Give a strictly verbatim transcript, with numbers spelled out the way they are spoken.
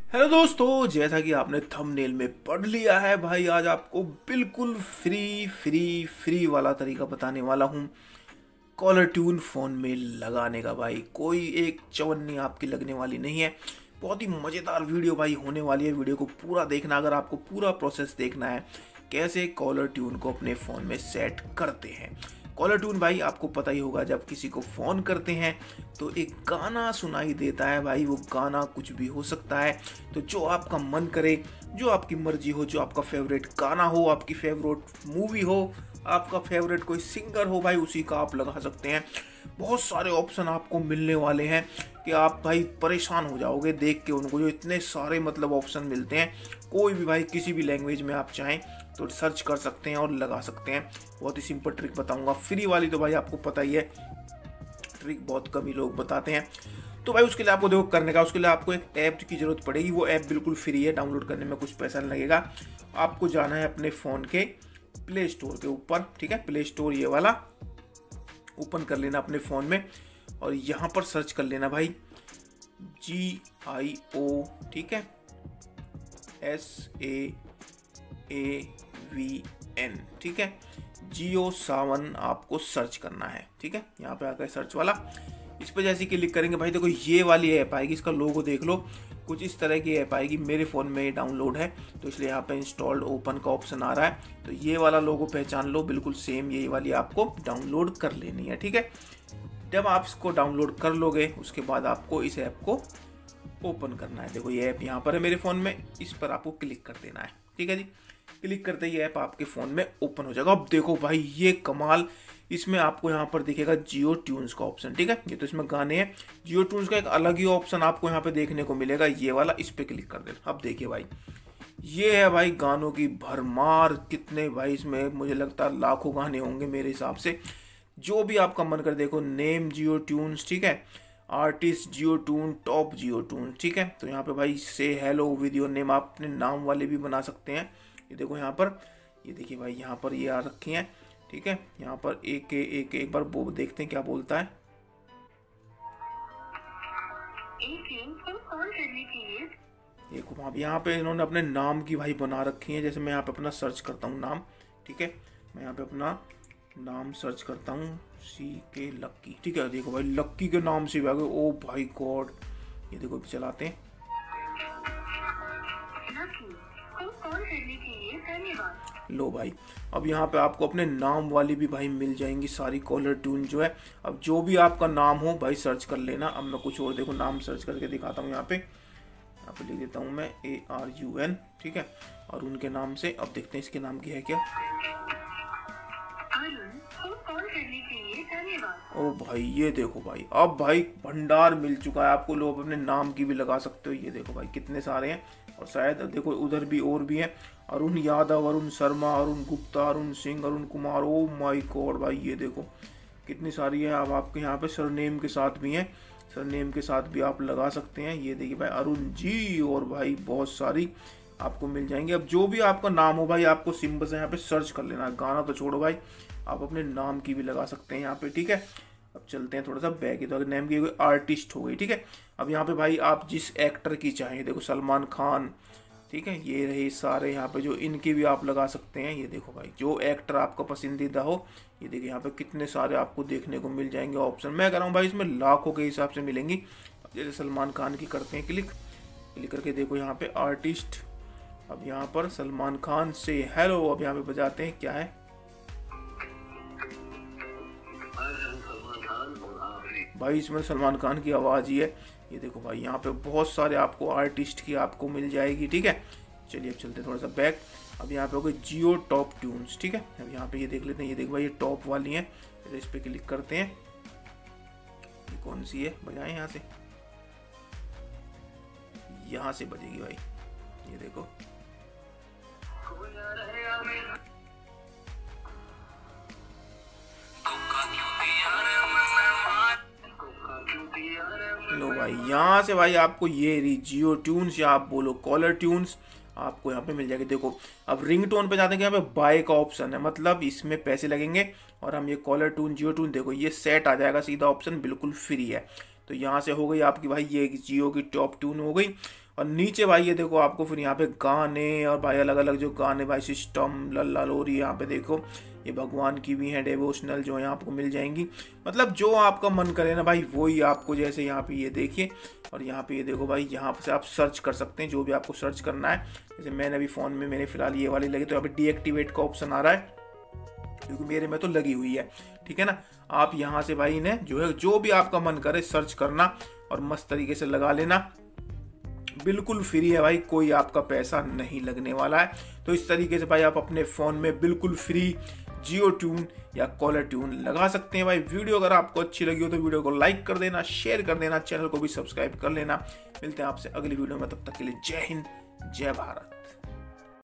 Hello दोस्तों, जैसा कि आपने थंबनेल में पढ़ लिया है भाई, आज आपको बिल्कुल फ्री फ्री फ्री वाला तरीका बताने वाला हूँ कॉलर ट्यून फ़ोन में लगाने का। भाई कोई एक चवन्नी आपकी लगने वाली नहीं है। बहुत ही मज़ेदार वीडियो भाई होने वाली है। वीडियो को पूरा देखना अगर आपको पूरा प्रोसेस देखना है कैसे कॉलर ट्यून को अपने फ़ोन में सेट करते हैं। कॉलर ट्यून भाई आपको पता ही होगा, जब किसी को फ़ोन करते हैं तो एक गाना सुनाई देता है भाई। वो गाना कुछ भी हो सकता है, तो जो आपका मन करे, जो आपकी मर्जी हो, जो आपका फेवरेट गाना हो, आपकी फेवरेट मूवी हो, आपका फेवरेट कोई सिंगर हो भाई, उसी का आप लगा सकते हैं। बहुत सारे ऑप्शन आपको मिलने वाले हैं कि आप भाई परेशान हो जाओगे देख के उनको, जो इतने सारे मतलब ऑप्शन मिलते हैं। कोई भी भाई किसी भी लैंग्वेज में आप चाहें तो सर्च कर सकते हैं और लगा सकते हैं। बहुत ही सिंपल ट्रिक बताऊंगा, फ्री वाली तो भाई आपको पता ही है, ट्रिक बहुत कम ही लोग बताते हैं। तो भाई उसके लिए आपको देखो करने का, उसके लिए आपको एक ऐप की जरूरत पड़ेगी। वो ऐप बिल्कुल फ्री है, डाउनलोड करने में कुछ पैसा नहीं लगेगा। आपको जाना है अपने फ़ोन के प्ले स्टोर के ऊपर, ठीक है। प्ले स्टोर ये वाला ओपन कर लेना अपने फ़ोन में और यहाँ पर सर्च कर लेना भाई जी आई ओ, ठीक है, S A A V N, ठीक है। जियो सावन आपको सर्च करना है, ठीक है। यहाँ पे आकर सर्च वाला, इस पर जैसे क्लिक करेंगे भाई देखो ये वाली ऐप आएगी। इसका लोगो देख लो, कुछ इस तरह की ऐप आएगी। मेरे फ़ोन में डाउनलोड है तो इसलिए यहाँ पे इंस्टॉल्ड ओपन का ऑप्शन आ रहा है। तो ये वाला लोगो पहचान लो, बिल्कुल सेम यही वाली आपको डाउनलोड कर लेनी है, ठीक है। जब आप इसको डाउनलोड कर लोगे उसके बाद आपको इस ऐप को ओपन करना है। देखो ये ऐप यहाँ पर है मेरे फ़ोन में, इस पर आपको क्लिक कर देना है, ठीक है जी। क्लिक करते ही ऐप आपके फ़ोन में ओपन हो जाएगा। अब देखो भाई ये कमाल, इसमें आपको यहाँ पर दिखेगा जियो ट्यून्स का ऑप्शन, ठीक है। ये तो इसमें गाने हैं। जियो ट्यून्स का एक अलग ही ऑप्शन आपको यहाँ पे देखने को मिलेगा, ये वाला, इस पे क्लिक कर देना। अब देखिए भाई ये है भाई गानों की भरमार। कितने भाई इसमें, मुझे लगता है लाखों गाने होंगे मेरे हिसाब से। जो भी आपका मन कर, देखो नेम जियो ट्यून्स, ठीक है, artist Jio tune, top Jio tune, ठीक है। तो यहाँ पे भाई से हेलो विद योर नेम, आप अपने नाम वाले भी बना सकते हैं। ये देखो यहाँ पर, ये देखिए भाई यहाँ पर ये आ रखी हैं, ठीक है। यहाँ पर एक एक एक बार वो देखते हैं क्या बोलता है। देखो वहाँ यहाँ पे इन्होंने अपने नाम की भाई बना रखी है। जैसे मैं यहाँ पे अपना सर्च करता हूँ नाम, ठीक है, मैं यहाँ पे अपना नाम सर्च करता हूँ सी के लक्की, ठीक है। देखो भाई लक्की के नाम से भी आ गए। ओ भाई गॉड, ये देखो चलाते हैं। लो भाई अब यहाँ पे आपको अपने नाम वाली भी भाई मिल जाएंगी सारी कॉलर ट्यून जो है। अब जो भी आपका नाम हो भाई सर्च कर लेना। अब मैं कुछ और देखो नाम सर्च करके दिखाता हूँ। यहाँ पे यहाँ पे लिख देता हूँ मैं ए आर यू एन, ठीक है, और उनके नाम से। अब देखते हैं इसके नाम की है क्या। ओ भाई ये देखो भाई, अब भाई भंडार मिल चुका है आपको। लोग अपने नाम की भी लगा सकते हो। ये देखो भाई कितने सारे हैं, और शायद देखो उधर भी और भी हैं। Arun Yadav, Arun Sharma, Arun Gupta, Arun Singh, Arun Kumar. Oh my god भाई ये देखो कितनी सारी है। अब आपके यहाँ पे सरनेम के साथ भी हैं, सरनेम के साथ भी आप लगा सकते हैं। ये देखिए भाई अरुण जी, और भाई बहुत सारी आपको मिल जाएंगे। अब जो भी आपका नाम हो भाई आपको सिंपल से यहाँ पे सर्च कर लेना। गाना तो छोड़ो भाई, आप अपने नाम की भी लगा सकते हैं यहाँ पे, ठीक है। अब चलते हैं थोड़ा सा बैक ही, तो अगर नेम की कोई आर्टिस्ट हो गई, ठीक है। अब यहाँ पे भाई आप जिस एक्टर की चाहें, देखो सलमान खान, ठीक है, ये रहे सारे यहाँ पे, जो इनकी भी आप लगा सकते हैं। ये देखो भाई जो एक्टर आपका पसंदीदा हो, ये देखिए यहाँ पे कितने सारे आपको देखने को मिल जाएंगे ऑप्शन। मैं कह रहा हूँ भाई इसमें लाखों के हिसाब से मिलेंगी। जैसे सलमान खान की करते हैं क्लिक, क्लिक करके देखो यहाँ पे आर्टिस्ट। अब यहाँ पर सलमान खान से हेलो, अब यहाँ पे बजाते हैं क्या है भाई, इसमें सलमान खान की आवाज़ ही है। ये देखो भाई यहाँ पे बहुत सारे आपको आर्टिस्ट की आपको मिल जाएगी, ठीक है। चलिए अब चलते हैं थोड़ा सा बैक। अब यहाँ पे हो गए जियो टॉप ट्यून्स, ठीक है। अब यहाँ पे ये देख लेते हैं। ये देखो भाई ये टॉप वाली हैं, तो इस पर क्लिक करते हैं। ये कौन सी है, बजाएं यहाँ से, यहाँ से बजेगी भाई। ये देखो लो भाई यहाँ से भाई आपको ये जियो ट्यून्स या आप बोलो कॉलर ट्यून्स आपको यहाँ पे मिल जाएगी। देखो अब रिंगटोन पे जाते हैं, यहाँ पे बाय का ऑप्शन है, मतलब इसमें पैसे लगेंगे और हम ये कॉलर ट्यून जियो ट्यून देखो ये सेट आ जाएगा सीधा ऑप्शन, बिल्कुल फ्री है। तो यहाँ से हो गई आपकी भाई ये जियो की टॉप ट्यून हो गई। और नीचे भाई ये देखो आपको फिर यहाँ पे गाने और भाई अलग अलग जो गाने भाई सिस्टम लल्ला लोरी, यहाँ पे देखो ये भगवान की भी हैं डिवोशनल जो यहाँ आपको मिल जाएंगी। मतलब जो आपका मन करे ना भाई वही आपको, जैसे यहाँ पे ये देखिए और यहाँ पे ये देखो भाई यहाँ से आप सर्च कर सकते हैं जो भी आपको सर्च करना है। जैसे मैंने अभी फ़ोन में मेरे फिलहाल ये वाली लगी तो यहाँ पे डीएक्टिवेट का ऑप्शन आ रहा है क्योंकि मेरे में तो लगी हुई है, ठीक है ना। आप यहाँ से भाई इन्हें जो है जो भी आपका मन करे सर्च करना और मस्त तरीके से लगा लेना, बिल्कुल फ्री है भाई, कोई आपका पैसा नहीं लगने वाला है। तो इस तरीके से भाई आप अपने फ़ोन में बिल्कुल फ्री जियो ट्यून या कॉलर ट्यून लगा सकते हैं भाई। वीडियो अगर आपको अच्छी लगी हो तो वीडियो को लाइक कर देना, शेयर कर देना, चैनल को भी सब्सक्राइब कर लेना। मिलते हैं आपसे अगली वीडियो में, तब तक के लिए जय हिंद जय भारत।